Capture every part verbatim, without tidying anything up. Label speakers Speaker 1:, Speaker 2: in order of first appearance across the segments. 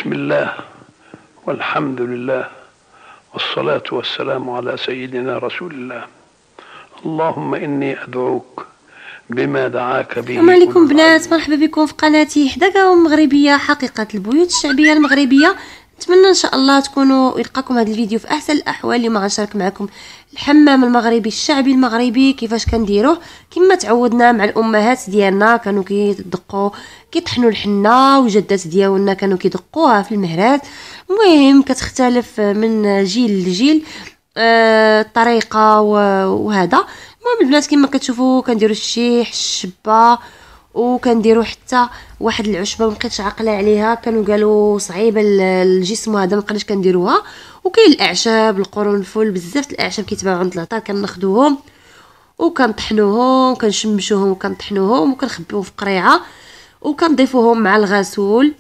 Speaker 1: بسم الله والحمد لله والصلاة والسلام على سيدنا رسول الله. اللهم إني أدعوك بما دعاك به.
Speaker 2: السلام عليكم بنات، مرحبا بكم في قناتي حداقة مغربية، حقيقة البيوت الشعبية المغربية. نتمنى ان شاء الله تكونوا يلقاكم هذا الفيديو في احسن الاحوال. اليوم غنشارك معكم الحمام المغربي الشعبي المغربي كيفاش كنديروه كما تعودنا مع الامهات ديالنا. كانوا كيدقوا كيطحنوا الحنه، وجدات ديالنا كانوا كيدقوها في المهرات. المهم كتختلف من جيل لجيل آه الطريقه وهذا. المهم البنات كما كتشوفوا كنديروا الشيح الشبه، وكنديروا حتى واحد العشبه مبقيتش عاقله عليها، كانوا قالوا صعيبه الجسم هذا مابقيناش كنديروها. وكاين الاعشاب القرنفل، بزاف الاعشاب كيتباعوا عند العطار كناخذوهم وكنطحنوهم وكنشمشوهم وكنطحنوهم وكنخبيوهم في قريعه وكنضيفوهم مع الغسول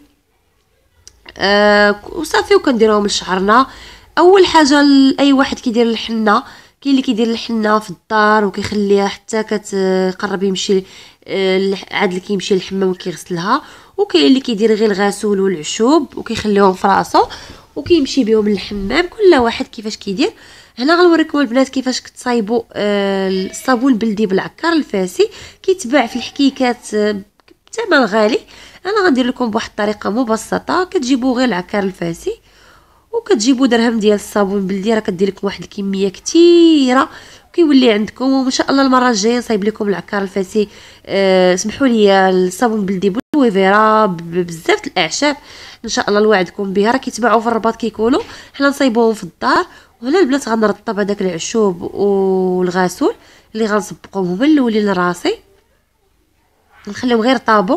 Speaker 2: آه وصافي وكنديروهم لشعرنا. اول حاجه اي واحد كيدير الحنه، كاين اللي كيدير الحنه في الدار وكيخليها حتى كتقرب يمشي عاد اللي كيمشي للحمام وكيغسلها، وكاين اللي كيدير غير الغسول والعشوب وكيخليهم في راسو وكيمشي بهم للحمام. كل واحد كيفاش كيدير. هنا غنوريكم البنات كيفاش كتصايبوا الصابون البلدي بالعكار الفاسي، كيتباع في الحكيكات بثمن غالي. انا غندير لكم بواحد الطريقه مبسطه. كتجيبوا غير العكار الفاسي وكتجيبوا درهم ديال الصابون البلدي، راه كدير لكم واحد الكميه كثيره كيولي عندكم. وان شاء الله المره الجايه نصايب لكم العكار الفاسي أه سمحوا لي الصابون البلدي بالويفيرا بزاف الاعشاب ان شاء الله نوعدكم بها. راه كيتباعوا في الرباط كيكونوا، حنا نصايبوهم في الدار. وهنا البنات غنرطب هذاك العشوب والغسول اللي غنصبقهم من الاولين لراسي، نخليهم غير طابو.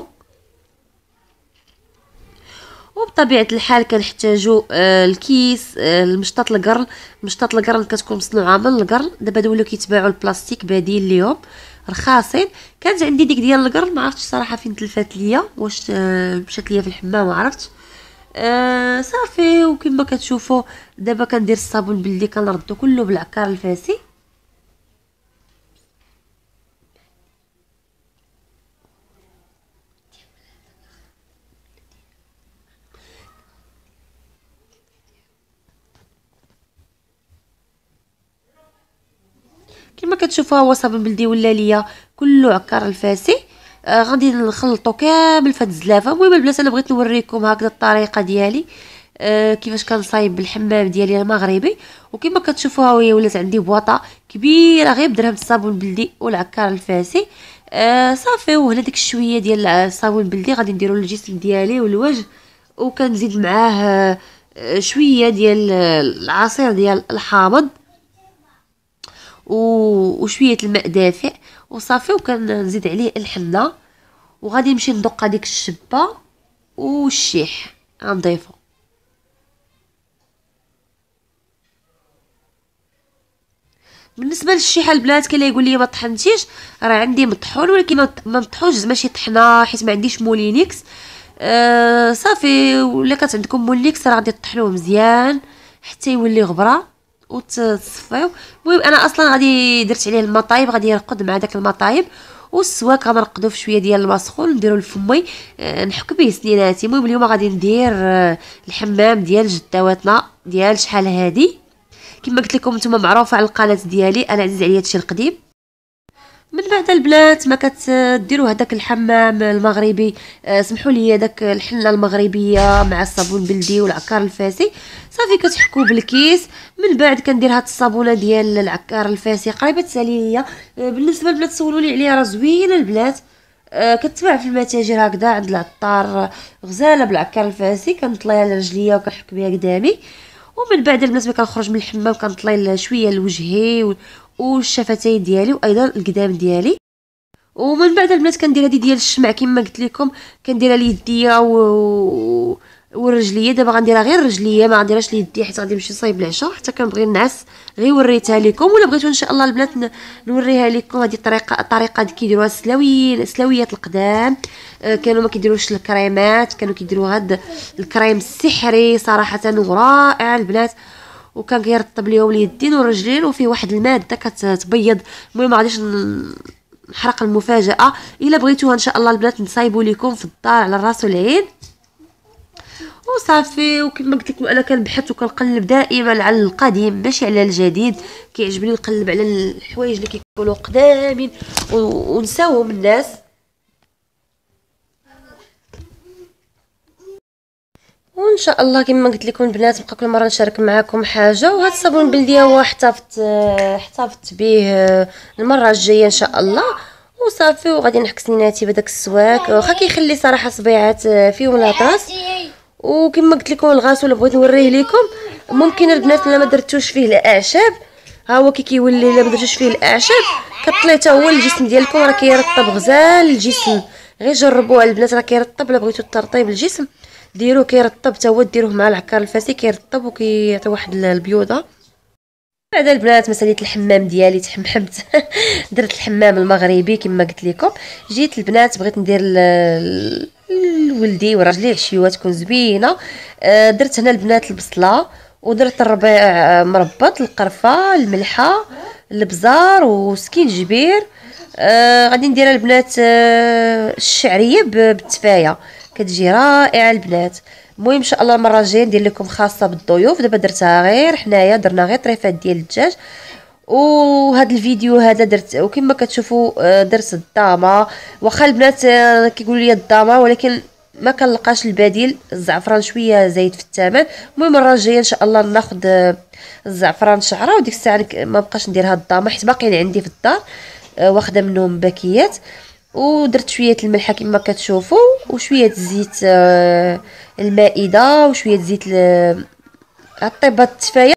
Speaker 2: وبطبيعه الحال كنحتاجوا آه الكيس آه المشطات القرن. مشطات القرن كتكون مصنوعه من القرن، دابا ولاو كيتباعوا البلاستيك بديل ليهم رخاصين. كانت عندي ديك ديال القرن، ما عرفتش صراحه فين تلفات ليا، واش آه مشات ليا في الحمام ما عرفتش آه صافي. وكما كتشوفوا دابا كندير الصابون بلدي كنردو كله بالعكار الفاسي. كما كتشوفوا هو صابون بلدي ولا ليا كله عكار الفاسي. آه غادي نخلطو كامل في هاد الزلافه. المهم البنات انا بغيت نوريكم هكذا الطريقه ديالي آه كيفاش كنصايب بالحمام ديالي المغربي. وكما كتشوفوا ها هي ولات عندي بواطه كبيره غير بدرهم الصابون البلدي والعكار الفاسي. آه صافي. وهنا ديك الشويه ديال الصابون البلدي غادي نديرو للجسم ديالي والوجه، وكنزيد معاه آه شويه ديال العصير ديال الحامض وشويه الماء دافئ وصافي. وكنزيد عليه الحنه وغادي نمشي ندق هذيك الشبه والشيح غنضيفو. بالنسبه للشيحه البنات كاين اللي يقول لي ما طحنتيش، راه عندي مطحون ولكن ما مطحونش ماشي طحنه حيت ما عنديش مولينيكس. آه صافي. ولا كانت عندكم مولينيكس راه غادي تطحنوه مزيان حتى يولي غبره وتصفيو. المهم انا اصلا غادي درت عليه الماء طايب، غادي يرقد مع داك الماء طايب. والسواك غنرقدو في شويه ديال الماء سخون نديرو لفمي أه نحك به سنيناتي. المهم اليوم غادي ندير أه الحمام ديال جداواتنا ديال شحال هادي. كما قلت لكم نتوما معروفه على القناه ديالي، انا عزيز عليا هادشي القديم. من بعد البنات ما كتديروا هذاك الحمام المغربي أه سمحوا لي داك الحنه المغربيه مع الصابون البلدي والعكار الفاسي. صافي كتحكوا بالكيس. من بعد كندير هاد الصابونه ديال العكار الفاسي قريبه تسالي. أه بالنسبه للبنات سولوا لي عليها، راه زوينه البنات. أه كتباع في المتاجر هكذا عند العطار غزاله بالعكار الفاسي. كنطليها على رجليا وكنحك بها قدامي. ومن بعد البنات ملي كنخرج من الحمام كنطلي شويه لوجهي والشفتين ديالي وايضا القدام ديالي. ومن بعد البنات كندير هذه ديال الشمع كما قلت لكم، كنديرها ليديا و والرجليه. دابا غنديرها غير رجليه ما غنديرهاش ليديا حيت غادي نمشي نصايب العشاء حتى كنبغي نعس. غير وريتها لكم، ولا بغيتو ان شاء الله البنات نوريها لكم. هذه الطريقه الطريقه اللي كيديروها السلاويين سلاويات القدام. آه كانوا ما كيديروش الكريمات، كانوا كيديروا هذا الكريم السحري صراحه ورائع البنات. وكان كيرطب ليهم اليدين والرجلين وفيه واحد الماده كتبيض. المهم ما غاديش نحرق المفاجاه. الا بغيتوها ان شاء الله البنات نصايبوا لكم في الدار على الراس والعين. وصافي. وكما قلت لكم انا كنبحث وكنقلب دائما على القديم ماشي على الجديد، كيعجبني نقلب على الحوايج اللي كيكونوا قدامين ونساوهم الناس. وان شاء الله كما قلت لكم البنات بقى كل مره نشارك معكم حاجه. وهذا الصابون البلديه هو احتفظت احتفظت به المره الجايه ان شاء الله. وصافي وغادي نحك سنيناتي بداك السواك، واخا كيخلي صراحه صبيعات فيهم لاطاس. وكما قلت لكم الغسول بغيت نوريه لكم، ممكن البنات الا ما درتوش فيه الاعشاب ها هو كي كيولي الا ما درتوش فيه الاعشاب كطلي حتى هو الجسم ديالكم راه كيرطب غزال الجسم. غير جربوها البنات راه كيرطب. الا بغيتو ترطيب الجسم ديروه كيرطب حتى هو، ديروه مع العكار الفاسي كيرطب وكيعطي واحد البيوضه. بعد البنات مساليت الحمام ديالي تحمحمت درت الحمام المغربي كما قلت لكم. جيت البنات بغيت ندير لولدي وراجلي عشيوه تكون زوينه. درت هنا البنات البصله ودرت الربيع مربط، القرفه، الملحه، البزار وسكينجبير. آه غادي نديرها البنات آه الشعريه بالتفايه كتجي رائعه البنات. المهم ان شاء الله المره الجايه ندير لكم خاصه بالضيوف. دابا درتها غير حنايا، درنا غير طريفات ديال الدجاج. وهذا الفيديو هذا درت وكما كتشوفوا درت الضامه. واخا البنات كيقولوا لي الضامه ولكن ما كنلقاش البديل، الزعفران شويه زايد في الثمن. المهم المره الجايه ان شاء الله ناخذ الزعفران شعره وديك الساعه ما بقاش ندير هاد الضامه حيت باقيين عندي في الدار واخده منهم باكيات. ودرت شويه الملحه كما كتشوفوا وشويه زيت المائده وشويه زيت الطيبات التفايه.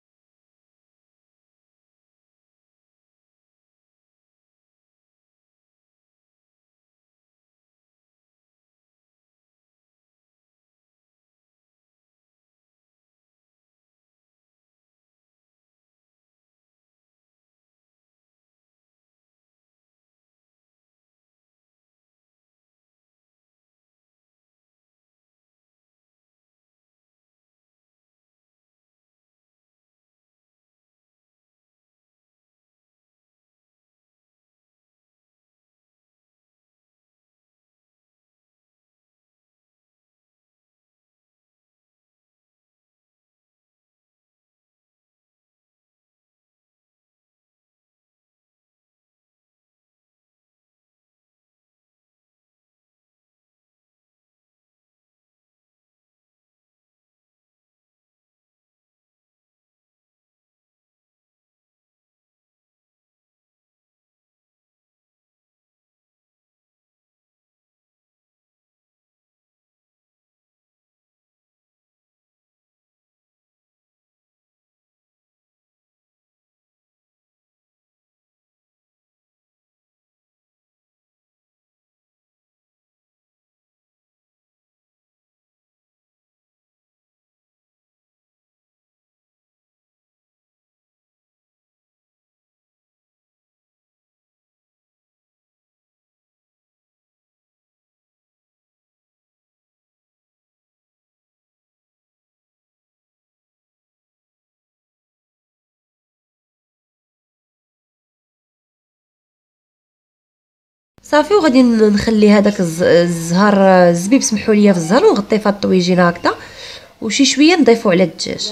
Speaker 2: صافي وغادي نخلي هذاك الزهر الزبيب سمحوا لي في الزهر ونغطيه في الطويجين هكذا وشي شويه نضيفوا على الدجاج.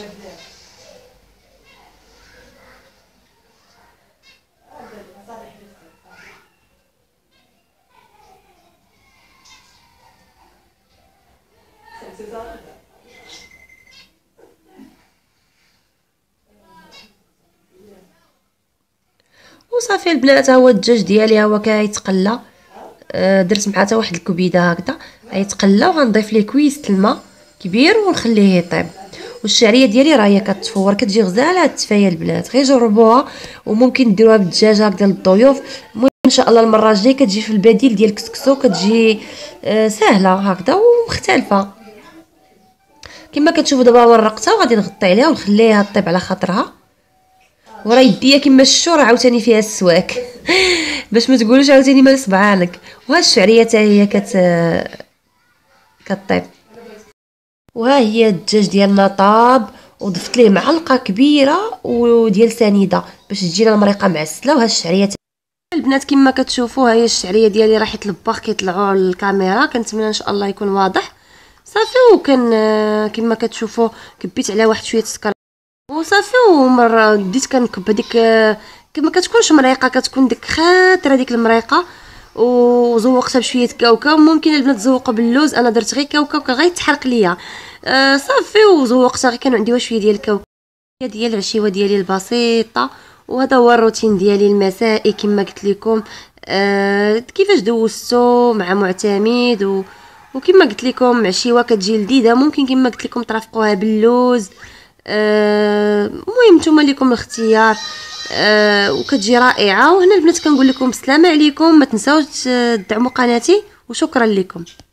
Speaker 2: وصافي البنات ها هو الدجاج ديالي ها هو كيتقلى. آه درت معاه حتى واحد الكبيده هكذا غيتقلى وغنضيف ليه كويس الماء كبير ونخليه يطيب. والشعريه ديالي راه هي كتفور كتجي غزاله هاد التفايه البنات، غير جربوها وممكن ديروها بالدجاج هكذا للضيوف. المهم ان شاء الله المره الجايه كتجي في البديل ديال الكسكسو كتجي آه سهله هكذا ومختلفه. كما كتشوفوا دابا ورقتها وغادي نغطي عليها ونخليها طيب على خاطرها. وراه يديا كما الشور عاوتاني فيها السواك باش ما تقولوش عاوتاني مال صبعانك. وها الشعريه حتى هي كت كطيب. وها هي الدجاج ديالنا طاب وضفت ليه معلقه كبيره وديال سنيده باش تجينا المريقه معسله. وها الشعريه البنات كما كتشوفوا ها هي الشعريه ديالي راح يطلباخ كيطلعوا للكاميرا. كنتمنى ان شاء الله يكون واضح. صافي. وكان كما كتشوفوا كبيت على واحد شويه السكر وصافي. ومره بديت كنكب هذيك كما كتكونش مريقه، كتكون ديك خاطره ديك المريقه، وزوقتها بشويه كاوكاو. ممكن البنات تزوقوا باللوز، انا درت غير كاوكاو كان غيتحرق ليا. آه صافي وزوقتها غير كانوا عندي شويه ديال الكاوكاو ديال العشيوه ديالي البسيطه. وهذا هو الروتين ديالي المسائي كما قلت لكم. آه كيفاش دوزتو مع معتمد و... وكما قلت لكم عشيوه كتجي لذيذه، ممكن كما قلت لكم ترافقوها باللوز. المهم آه نتوما لكم الاختيار. آه وكتجي رائعه. وهنا البنات كنقول لكم السلام عليكم، ما تنساوش تدعموا قناتي وشكرا لكم.